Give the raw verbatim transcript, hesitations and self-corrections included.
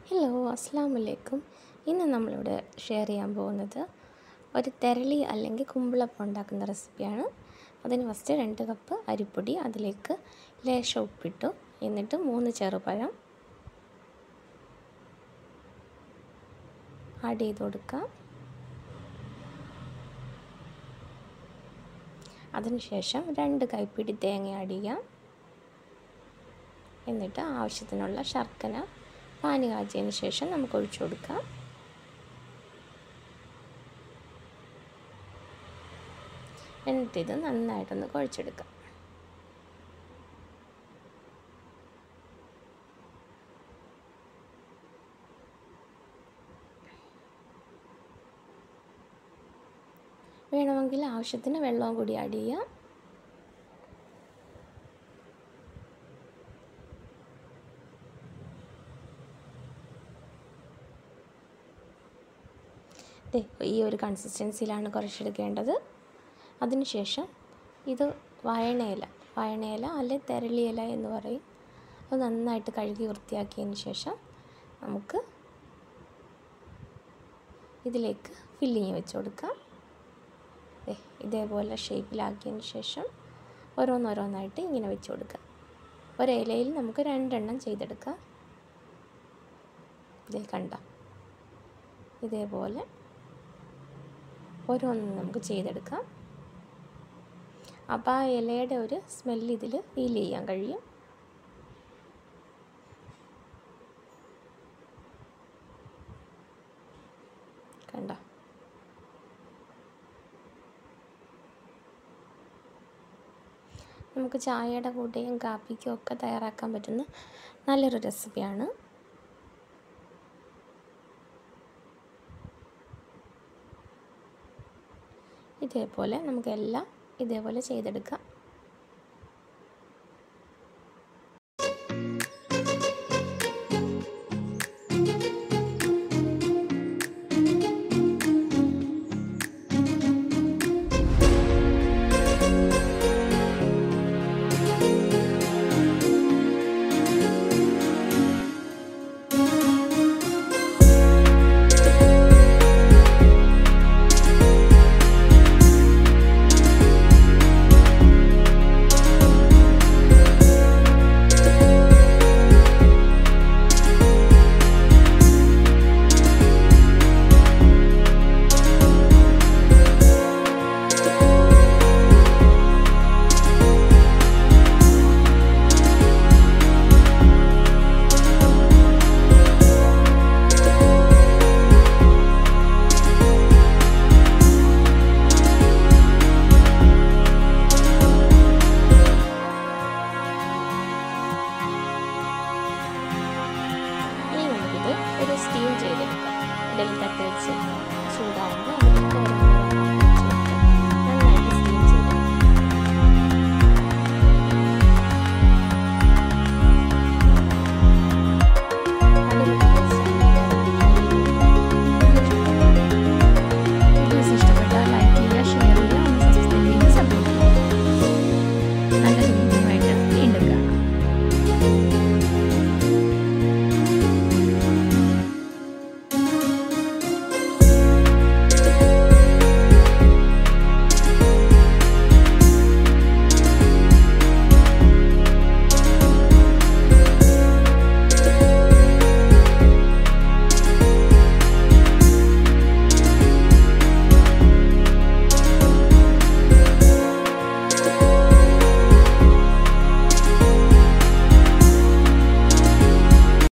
Hello അസ്സലാമു അലൈക്കും. ഇന്ന് നമ്മളിവിടെ ഷെയർ ചെയ്യാൻ പോകുന്നത് ഒരു തെരളി അല്ലെങ്കിൽ കുമ്പിളപ്പം ഉണ്ടാക്കുന്ന റെസിപ്പിയാണ്. അതിന് ഫസ്റ്റ് രണ്ട് കപ്പ് അരിപ്പൊടി, അതിലേക്ക് ലേശം ഉപ്പിട്ടു, എന്നിട്ട് മൂന്ന് ചെറുപഴം ആഡ് ചെയ്ത് കൊടുക്കാം. അതിനുശേഷം രണ്ട് കൈപ്പിടി തേങ്ങ ആഡ് ചെയ്യാം. എന്നിട്ട് ആവശ്യത്തിനുള്ള ശർക്കര പാനി കാച്ചിയതിന് ശേഷം നമുക്ക് ഒഴിച്ചു കൊടുക്കാം. എന്നിട്ടിത് നന്നായിട്ടൊന്ന് കുഴച്ചെടുക്കാം. വേണമെങ്കിൽ ആവശ്യത്തിന് വെള്ളവും കൂടി ആഡ് ചെയ്യാം. ഈ ഒരു കൺസിസ്റ്റൻസിയിലാണ് കുഴച്ചെടുക്കേണ്ടത്. അതിനുശേഷം ഇത് വയണയില വയണയില അല്ലെ തെരളിയില എന്ന് പറയും. അത് നന്നായിട്ട് കഴുകി വൃത്തിയാക്കിയതിന് ശേഷം നമുക്ക് ഇതിലേക്ക് ഫില്ലിങ് വെച്ച് കൊടുക്കാം. ഇതേപോലെ ഷേപ്പിലാക്കിയതിന് ശേഷം ഓരോന്നോരോന്നായിട്ട് ഇങ്ങനെ വെച്ച് കൊടുക്കാം. ഒരിലയിൽ നമുക്ക് രണ്ടെണ്ണം ചെയ്തെടുക്കാം. ഇതേ കണ്ട ഇതേപോലെ ഓരോന്നും നമുക്ക് ചെയ്തെടുക്കാം. അപ്പോൾ ആ ഇലയുടെ ഒരു സ്മെല്ല് ഇതിൽ ഫീൽ ചെയ്യാൻ കഴിയും. കണ്ട നമുക്ക് ചായയുടെ കൂടെയും കാപ്പിക്കും ഒക്കെ തയ്യാറാക്കാൻ പറ്റുന്ന നല്ലൊരു റെസിപ്പിയാണ്. ഇതേപോലെ നമുക്കെല്ലാം ഇതേപോലെ ചെയ്തെടുക്കാം. സ്റ്റീം ചെയ്തെടുക്കാം. ഇഡലി തട്ട് വെച്ച് ചൂടാകുമ്പോൾ അതിലേക്ക്